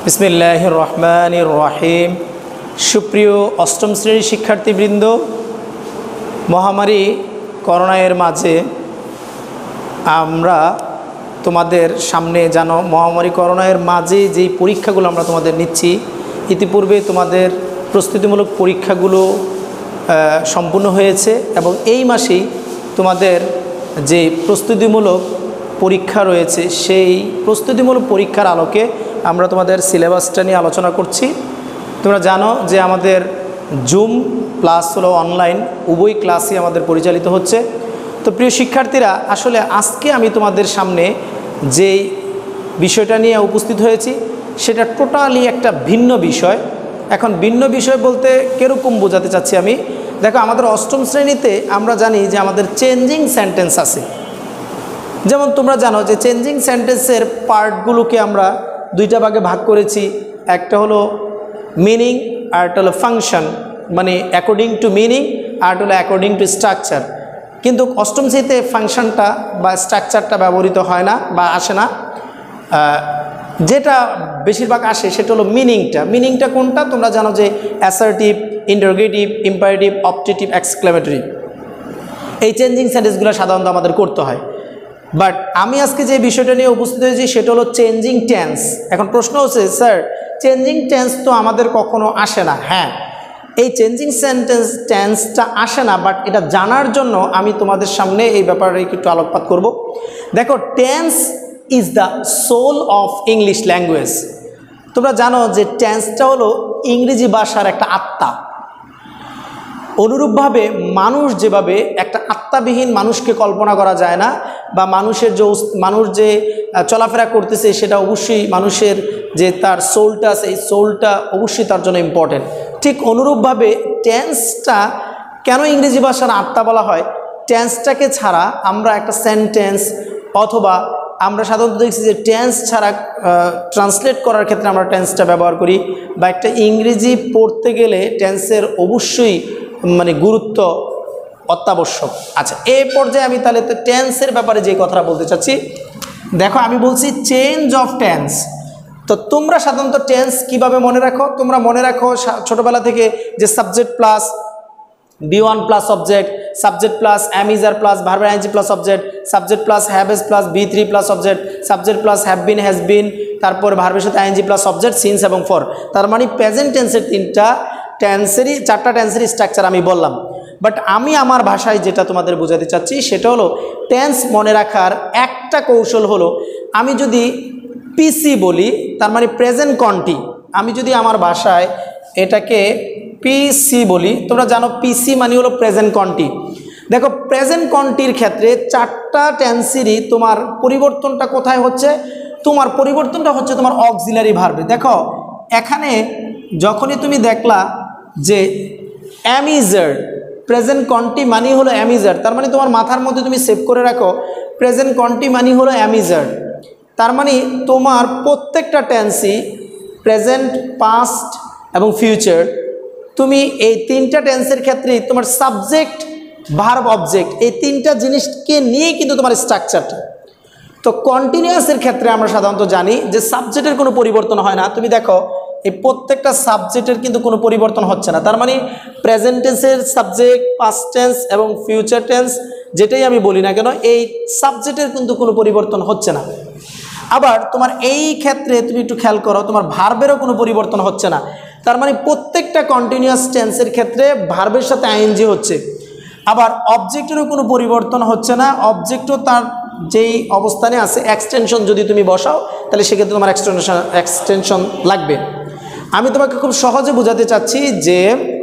বিসমিল্লাহির রহমানির রহিম। সুপ্রিয় অষ্টম শ্রেণীর শিক্ষার্থীবৃন্দ, মহামারী করোনার মাঝে আমরা তোমাদের সামনে জানো মহামারী করোনার মাঝে যেই পরীক্ষাগুলো আমরা তোমাদের নিচ্ছি, ইতিপূর্বে তোমাদের প্রস্তুতিমূলক পরীক্ষাগুলো সম্পূর্ণ হয়েছে এবং এই মাসেই তোমাদের যে প্রস্তুতিমূলক পরীক্ষা রয়েছে সেই প্রস্তুতিমূলক পরীক্ষার আলোকে আমরা তোমাদের সিলেবাসটা নিয়ে আলোচনা করছি। তোমরা জানো যে আমাদের জুম প্লাস হলো অনলাইন, উভয় ক্লাসই আমাদের পরিচালিত হচ্ছে। তো প্রিয় শিক্ষার্থীরা, আসলে আজকে আমি তোমাদের সামনে যেই বিষয়টা নিয়ে উপস্থিত হয়েছি সেটা টোটালি একটা ভিন্ন বিষয়। এখন ভিন্ন বিষয় বলতে কীরকম বোঝাতে চাচ্ছি আমি, দেখো আমাদের অষ্টম শ্রেণীতে আমরা জানি যে আমাদের চেঞ্জিং সেন্টেন্স আছে। যেমন তোমরা জানো যে চেঞ্জিং সেন্টেন্সের পার্টগুলোকে আমরা দুইটা ভাগে ভাগ করেছি, একটা হলো মিনিং আর একটা হলো ফাংশন, মানে অ্যাকর্ডিং টু মিনিং আর একটা হলো অ্যাকর্ডিং টু স্ট্রাকচার। কিন্তু অষ্টম শ্রেণীতে ফাংশনটা বা স্ট্রাকচারটা ব্যবহৃত হয় না বা আসে না, যেটা বেশিরভাগ আসে সেটা হলো মিনিংটা। মিনিংটা কোনটা তোমরা জানো যে assertive, interrogative, imperative, objective, exclamatory. এই চেঞ্জিং সেন্টেন্সগুলো সাধারণত আমাদের করতে হয়। বাট আমি আজকে যে বিষয়টা নিয়ে উপস্থিত হয়েছি সেটা হলো চেঞ্জিং টেন্স। এখন প্রশ্ন হচ্ছে, স্যার চেঞ্জিং টেন্স তো আমাদের কখনো আসে না। হ্যাঁ, এই চেঞ্জিং টেন্সটা আসে না, বাট এটা জানার জন্য আমি তোমাদের সামনে এই ব্যাপারে একটু আলোকপাত করব। দেখো, tense is the soul of English language. তোমরা জানো যে টেন্সটা হলো ইংরেজি ভাষার একটা আত্মা। অনুরূপভাবে মানুষ যেভাবে একটা আত্মাবিহীন মানুষকে কল্পনা করা যায় না, বা মানুষ যে চলাফেরা করতেছে সেটা অবশ্যই মানুষের যে তার সোলটা আছে, এই সোলটা অবশ্যই তার জন্য ইম্পর্টেন্ট। ঠিক অনুরূপভাবে টেন্সটা কেন ইংরেজি ভাষার আত্মা বলা হয়, টেন্সটাকে ছাড়া আমরা একটা সেন্টেন্স অথবা আমরা সাধারণত দেখছি যে টেন্স ছাড়া ট্রান্সলেট করার ক্ষেত্রে আমরা টেন্সটা ব্যবহার করি, বা একটা ইংরেজি পড়তে গেলে টেন্সের অবশ্যই মানে গুরুত্ব অত্যাবশ্যক। আচ্ছা, এই পর্যায়ে আমি তাহলে তো টেন্সের ব্যাপারে যে কথাটা বলতে চাচ্ছি, দেখো আমি বলছি চেঞ্জ অফ টেন্স। তো তোমরা সাধারণত টেন্স কিভাবে মনে রাখো? তোমরা মনে রাখো ছোটোবেলা থেকে যে subject plus B1 plus object, subject plus am is are plus verb ING plus object, subject plus have has plus B3 plus object, subject plus have been has been, তারপর ভার্বের সাথে আইএনজি প্লাস অবজেক্ট, সিন্স এবং ফর। তার মানে present টেন্সের চারটা টেন্সেরই structure আমি বললাম। বাট আমি আমার ভাষায় যেটা তোমাদের বোঝাতে চাচ্ছি সেটা হলো টেন্স মনে রাখার একটা কৌশল হলো, আমি যদি পিসি বলি তার মানে প্রেজেন্ট কন্টি, আমি যদি আমার ভাষায় এটাকে পিসি বলি, তোমরা জানো পিসি মানে হলো প্রেজেন্ট কন্টি। দেখো প্রেজেন্ট কন্টির ক্ষেত্রে চারটা টেন্সেরই তোমার পরিবর্তনটা কোথায় হচ্ছে? তোমার পরিবর্তনটা হচ্ছে তোমার অক্সিলারি ভার্বে। দেখো এখানে যখনই তুমি দেখলা যে অ্যামিজার্ড, প্রেজেন্ট কন্টি মানি হলো অ্যামিজার্ড, তার মানে তোমার মাথার মধ্যে তুমি সেভ করে রাখো প্রেজেন্ট কন্টি মানি হলো অ্যামিজার্ড। তার মানে তোমার প্রত্যেকটা টেন্সই প্রেজেন্ট, পাস্ট এবং ফিউচার, তুমি এই তিনটা টেন্সের ক্ষেত্রেই তোমার সাবজেক্ট, ভার্ব, অবজেক্ট এই তিনটা জিনিসকে নিয়েই কিন্তু তোমার স্ট্রাকচারটা। তো কন্টিনিউয়াসের ক্ষেত্রে আমরা সাধারণত জানি যে সাবজেক্টের কোনো পরিবর্তন হয় না। তুমি দেখো এই প্রত্যেকটা সাবজেক্টের কিন্তু কোনো পরিবর্তন হচ্ছে না। তার মানে প্রেজেন্ট টেন্সের সাবজেক্ট, পাস্ট টেন্স এবং ফিউচার টেন্স যেটাই আমি বলি না কেন, এই সাবজেক্টের কিন্তু কোনো পরিবর্তন হচ্ছে না। আবার তোমার এই ক্ষেত্রে তুমি একটু খেয়াল করো, তোমার ভার্বেরও কোনো পরিবর্তন হচ্ছে না। তার মানে প্রত্যেকটা কন্টিনিউয়াস টেন্সের ক্ষেত্রে ভার্বের সাথে আইএনজি হচ্ছে। আবার অবজেক্টেরও কোনো পরিবর্তন হচ্ছে না, অবজেক্টও তার যেই অবস্থানে আছে। এক্সটেনশন যদি তুমি বসাও তাহলে সেক্ষেত্রে তোমার এক্সটেনশন লাগবে। আমি তোমাকে খুব সহজে বোঝাতে চাচ্ছি যে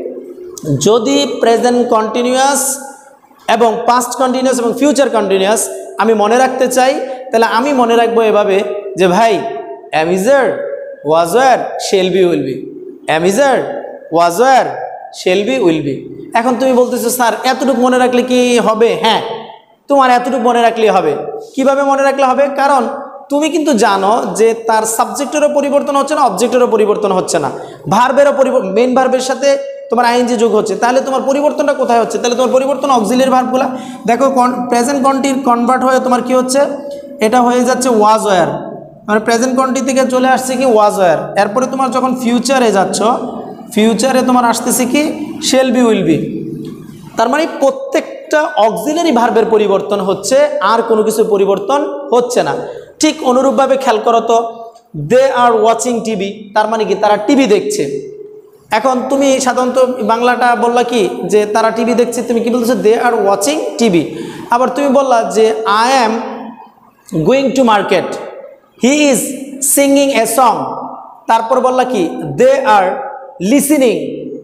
যদি প্রেজেন্ট কন্টিনিউয়াস এবং পাস্ট কন্টিনিউয়াস এবং ফিউচার কন্টিনিউয়াস আমি মনে রাখতে চাই, তাহলে আমি মনে রাখবো এভাবে যে ভাই am is are, was were, shall be, will be. Am is are, was were, shall be, will be. এখন তুমি বলতেছো স্যার এতটুকু মনে রাখলে কি হবে? হ্যাঁ, তোমার এতটুকু মনে রাখলেই হবে। কিভাবে মনে রাখলে হবে? কারণ তুমি কিন্তু জানো যে তার সাবজেক্টেরও পরিবর্তন হচ্ছে না, অবজেক্টেরও পরিবর্তন হচ্ছে না, ভার্বেরও মেইন ভার্বের সাথে তোমার আইএনজি যোগ হচ্ছে। তাহলে তোমার পরিবর্তনটা কোথায় হচ্ছে? তাহলে তোমার পরিবর্তন অক্সিলারি ভার্বগুলো। দেখো প্রেজেন্ট কন্টির কনভার্ট হয়ে তোমার কি হচ্ছে, এটা হয়ে যাচ্ছে ওয়াজ ওয়্যার, মানে প্রেজেন্ট কন্টিনিউ থেকে চলে আসছে কি ওয়াজ ওয়ার, এরপরে তোমার যখন ফিউচারে যাচ্ছ, ফিউচারে তোমার আসতেছে কি শেল বি উইল বি। তার মানে প্রত্যেকটা অক্সিলারি ভার্বের পরিবর্তন হচ্ছে, আর কোনো কিছু পরিবর্তন হচ্ছে না। ঠিক অনুরূপভাবে খেয়াল করো তো, দে আর ওয়াচিং টিভি, তার মানে কি তারা টিভি দেখছে। এখন তুমি সাধারণত বাংলাটা বললা কি যে তারা টিভি দেখছে, তুমি কি বলছো দে আর ওয়াচিং টিভি। আবার তুমি বললা যে I am going to market, he is singing a song, তারপর বললা কি they are listening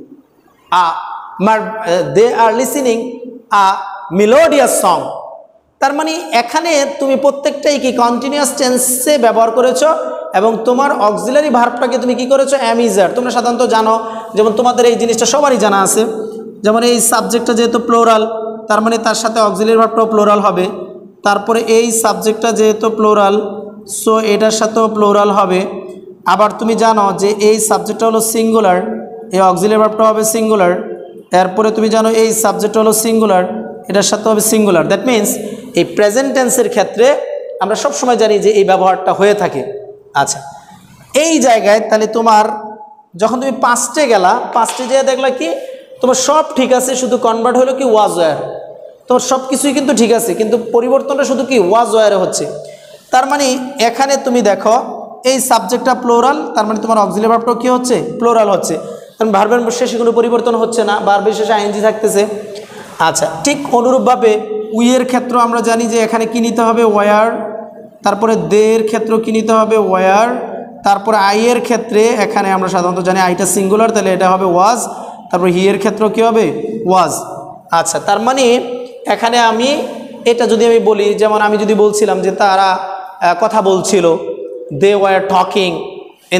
they are listening a melodious song. তার মানে এখানে তুমি প্রত্যেকটাই কি কন্টিনিউয়াস টেন্সে ব্যবহার করেছো, এবং তোমার অক্সিলারি ভার্বটাকে তুমি কি করেছো অ্যাম ইজ আর। তোমরা সাধারণত জানো, যেমন তোমাদের এই জিনিসটা সবারই জানা আছে, যেমন এই সাবজেক্টটা যেহেতু প্লোরাল, তার মানে তার সাথে অক্সিলারি ভার্বটাও প্লোরাল হবে। তারপরে এই সাবজেক্টটা যেহেতু প্লোরাল, সো এটার সাথেও প্লোরাল হবে। আবার তুমি জানো যে এই সাবজেক্টটা হলো সিঙ্গুলার, এই অক্সিলারি ভার্বটা হবে সিঙ্গুলার। এরপরে তুমি জানো এই সাবজেক্টটা হলো সিঙ্গুলার, এটার সাথে হবে সিঙ্গুলার। দ্যাট মিন্স এই প্রেজেন্ট টেন্সের ক্ষেত্রে আমরা সব সময় জানি যে এই ব্যবহারটা হয়ে থাকে। আচ্ছা, এই জায়গায় তাহলে তোমার যখন তুমি পাস্টে গেলা, পাস্টে যেয়ে দেখলা কি তোমার সব ঠিক আছে, শুধু কনভার্ট হলো কি ওয়াজ ওয়ার। তোমার সব কিছুই কিন্তু ঠিক আছে, কিন্তু পরিবর্তনটা শুধু কি ওয়াজ ওয়ারে হচ্ছে। তার মানে এখানে তুমি দেখো এই সাবজেক্টটা প্লোরাল, তার মানে তোমার অক্সিলারি ভার্বটা কি হচ্ছে প্লোরাল হচ্ছে, কারণ ভার্বের শেষে কোনো পরিবর্তন হচ্ছে না, ভার্বের শেষে আইএনজি থাকতেছে। আচ্ছা, ঠিক অনুরূপভাবে উইয়ের ক্ষেত্র আমরা জানি যে এখানে কি নিতে হবে ওয়ার, তারপরে দের ক্ষেত্র কি নিতে হবে ওয়ার, তারপরে আইয়ের ক্ষেত্রে এখানে আমরা সাধারণত জানি আইটা সিঙ্গুলার, তাহলে এটা হবে ওয়াজ, তারপর হিয়ের ক্ষেত্র কি হবে ওয়াজ। আচ্ছা, তার মানে এখানে আমি এটা যদি আমি বলি, যেমন আমি যদি বলছিলাম যে তারা কথা বলছিল, they were talking in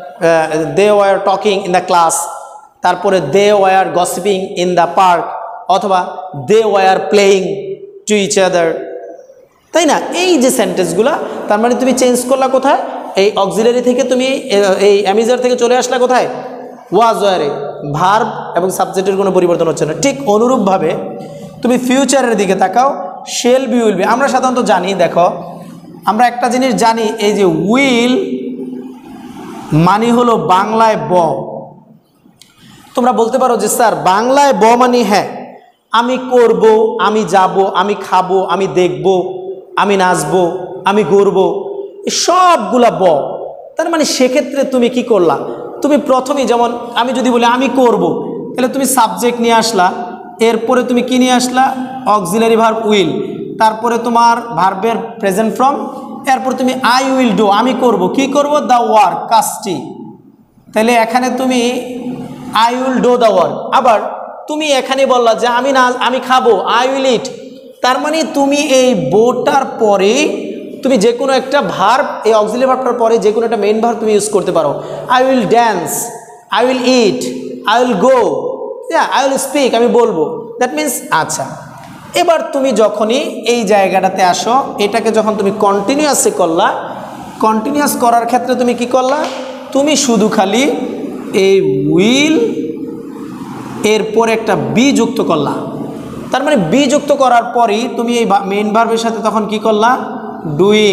the class, তারপরে they were gossiping in the park, অথবা they were playing to each other, তাই না? এই যে সেন্টেন্সগুলো, তার মানে তুমি চেঞ্জ করলা কোথায়, এই অক্সিলারি থেকে তুমি এই অ্যামিজার থেকে চলে আসলা কোথায় ওয়াজ ওয়ারে। ভার্ব এবং সাবজেক্টের কোনো পরিবর্তন হচ্ছে না। ঠিক অনুরূপভাবে তুমি ফিউচারের দিকে তাকাও, শেল বি উইল বি। আমরা সাধারণত জানি, দেখো আমরা একটা জিনিস জানি, এই যে উইল মানে হলো বাংলায় ব। তোমরা বলতে পারো যে স্যার বাংলায় ব মানে হ্যাঁ আমি করব, আমি যাব, আমি খাবো, আমি দেখব, আমি নাচবো, আমি ঘুরবো, সবগুলা ব। তার মানে সেক্ষেত্রে তুমি কি করলা, তুমি প্রথমেই যেমন আমি যদি বলি আমি করব, তাহলে তুমি সাবজেক্ট নিয়ে আসলা, এরপরে তুমি কি নিয়ে আসলা অক্সিলারি ভার্ব উইল, তারপরে তোমার ভার্বের প্রেজেন্ট ফর্ম, এরপর তুমি আই উইল ডু, আমি করব, কি করব দ্য ওয়ার্ক, কাজটি। তাহলে এখানে তুমি I will do the work. আবার তুমি এখানে বললা যে আমি খাবো, আই উইল ইট। তার মানে তুমি এই বোটার পরে তুমি যে কোনো একটা ভার্ব, এই অক্সিলারি ভার্বটার পরে যে কোনো একটা মেইন ভার্ব তুমি ইউজ করতে পারো। I will dance, I will eat, I will go, I will speak, আমি বলবো। দ্যাট মিন্স আচ্ছা, এবার তুমি যখনই এই জায়গাটাতে আসো, এটাকে যখন তুমি কন্টিনিউয়াসে করলা, কন্টিনিউয়াস করার ক্ষেত্রে তুমি কি করলা, তুমি শুধু খালি এই উইল এরপর একটা বি যুক্ত করলা। তার মানে বি যুক্ত করার পরই তুমি এই মেইন ভার্বের সাথে তখন কি করলা ডুইং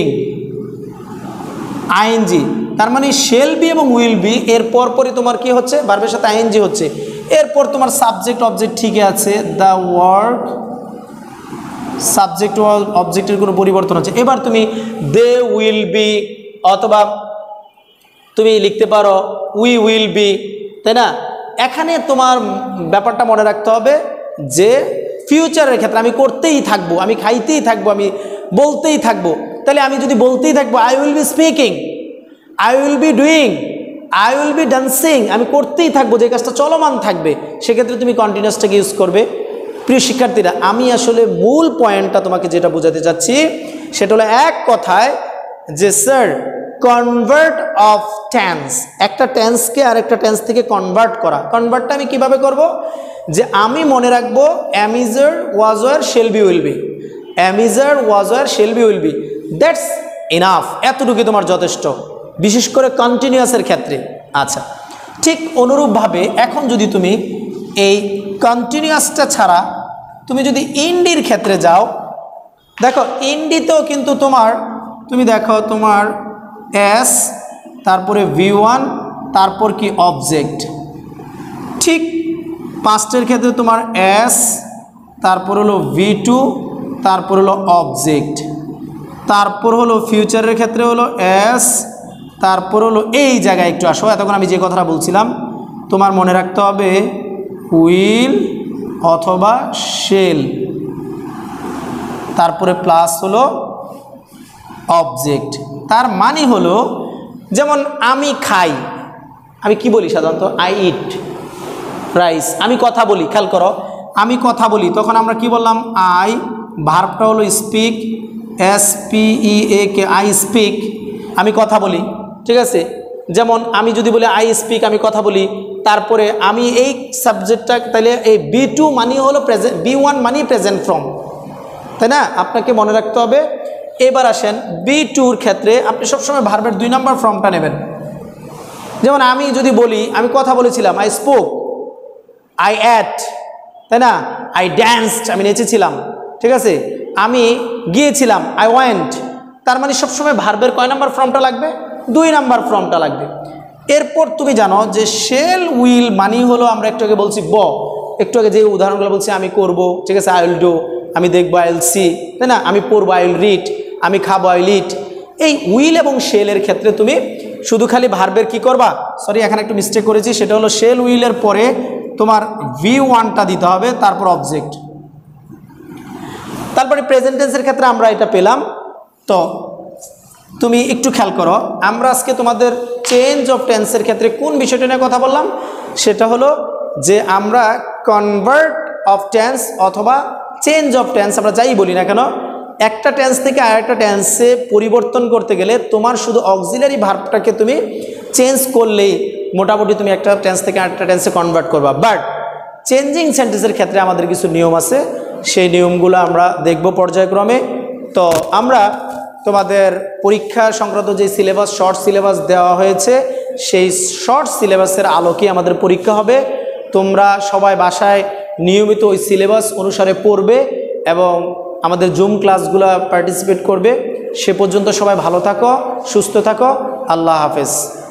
আইএনজি। তার মানে শেল বি এবং উইল বি এর পরপরই তোমার কি হচ্ছে ভার্বের সাথে আইএনজি হচ্ছে। এরপর তোমার সাবজেক্ট অবজেক্ট ঠিকই আছে, দ্য ওয়ার্ক, সাবজেক্ট অবজেক্টের কোনো পরিবর্তন হচ্ছে। এবার তুমি দে উইল বি, অথবা তুমি লিখতে পারো উই উইল বি, তাই না? এখানে তোমার ব্যাপারটা মনে রাখতে হবে যে ফিউচারের ক্ষেত্রে আমি করতেই থাকবো, আমি খাইতেই থাকবো, আমি বলতেই থাকবো। তাহলে আমি যদি বলতেই থাকবো I will be speaking, I will be doing, I will be dancing, আমি করতেই থাকবো, যে কাজটা চলমান থাকবে, সেক্ষেত্রে তুমি কন্টিনিউয়াসটাকে ইউজ করবে। প্রিয় শিক্ষার্থীরা, আমি আসলে মূল পয়েন্টটা তোমাকে যেটা বোঝাতে চাচ্ছি সেটা হলো এক কথায় যে স্যার কনভার্ট অফ টেন্স, একটা টেন্সকে আর একটা টেন্স থেকে কনভার্ট করা। কনভার্টটা আমি কিভাবে করব, যে আমি মনে রাখবো am is are was were shall be will be, am is are was were shall be will be, that's enough, এতটুকু তোমার যথেষ্ট, বিশেষ করে কন্টিনিউয়াসের ক্ষেত্রে। আচ্ছা, ঠিক অনুরূপভাবে এখন যদি তুমি এই কন্টিনিউয়াসটা ছাড়া তুমি যদি ইন্ডির ক্ষেত্রে যাও, দেখো ইন্ডিতেও কিন্তু তোমার তুমি দেখো তোমার এস, তারপরে V1, তারপর কি অবজেক্ট। ঠিক পাস্টের ক্ষেত্রে তোমার এস, তারপর হলো V2, তারপর হলো অবজেক্ট, তারপর হলো ফিউচারের ক্ষেত্রে হলো এস, তারপর হলো এই জায়গায় একটু আসো। এতক্ষণ আমি যে কথাটা বলছিলাম তোমার মনে রাখতে হবে উইল অথবা শেল, তারপরে প্লাস হলো অবজেক্ট। তার মানে হলো যেমন আমি খাই, আমি কি বলি সাধারণত আই ইট রাইস। আমি কথা বলি, খেয়াল করো, আমি কথা বলি, তখন আমরা কি বললাম আই, ভার্বটা হলো স্পিক, SPEAK, আই স্পিক, আমি কথা বলি, ঠিক আছে। যেমন আমি যদি বলি আই স্পিক, আমি কথা বলি, তারপরে আমি এই সাবজেক্টটা, তাহলে এই B2 মানি হলো প্রেজেন্ট, B1 মানি প্রেজেন্ট ফর্ম, তাই না? আপনাকে মনে রাখতে হবে। এবার আসেন B2-র ক্ষেত্রে আপনি সবসময় ভার্বের 2 নম্বর ফর্মটা নেবেন। যেমন আমি যদি বলি আমি কথা বলেছিলাম, আই স্পোক, আই অ্যাট, তাই না? আই ড্যান্সড, আমি নেচেছিলাম, ঠিক আছে। আমি গিয়েছিলাম, আই ওয়েন্ট। তার মানে সবসময় ভার্বের কয় নাম্বার ফর্মটা লাগবে? 2 নাম্বার ফর্মটা লাগবে। এরপর তুমি জানো যে শেল উইল মানি হলো, আমরা একটু আগে বলছি একটু আগে যে উদাহরণগুলো বলছি, আমি করব, ঠিক আছে, আই উইল ডু, আমি দেখবো, আই উইল সি, তাই না? আমি পড়বো, আই উইল রিড, আমি খাবো, আই উইল ইট। এই উইল এবং শেলের ক্ষেত্রে তুমি শুধু খালি ভার্বের কি করবা, সরি এখানে একটু মিস্টেক করেছি, সেটা হলো শেল উইলের পরে তোমার V1টা দিতে হবে, তারপর অবজেক্ট। তারপরে প্রেজেন্ট টেন্সের ক্ষেত্রে আমরা এটা পেলাম। তো তুমি একটু খেয়াল করো, আমরা আজকে তোমাদের চেঞ্জ অফ টেন্সের ক্ষেত্রে কোন বিষয়টা নিয়ে কথা বললাম, সেটা হলো যে আমরা কনভার্ট অফ টেন্স অথবা চেঞ্জ অফ টেন্স, আমরা যাই বলি না কেন, একটা টেন্স থেকে আরেকটা টেন্সে পরিবর্তন করতে গেলে তোমার শুধু অক্সিলারি ভার্বটাকে তুমি চেঞ্জ করলেই মোটামুটি তুমি একটা টেন্স থেকে আরেকটা টেন্সে কনভার্ট করবা। বাট চেঞ্জিং সেন্টেন্সের ক্ষেত্রে আমাদের কিছু নিয়ম আছে, সেই নিয়মগুলো আমরা দেখব পর্যায়ক্রমে। তো আমরা তোমাদের পরীক্ষা সংক্রান্ত যে সিলেবাস, শর্ট সিলেবাস দেওয়া হয়েছে, সেই শর্ট সিলেবাসের আলোকে আমাদের পরীক্ষা হবে। তোমরা সবাই বাসায় নিয়মিত ওই সিলেবাস অনুসারে পড়বে এবং আমাদের জুম ক্লাসগুলো পার্টিসিপেট করবে। সে পর্যন্ত সবাই ভালো থাকো, সুস্থ থাকো, আল্লাহ হাফেজ।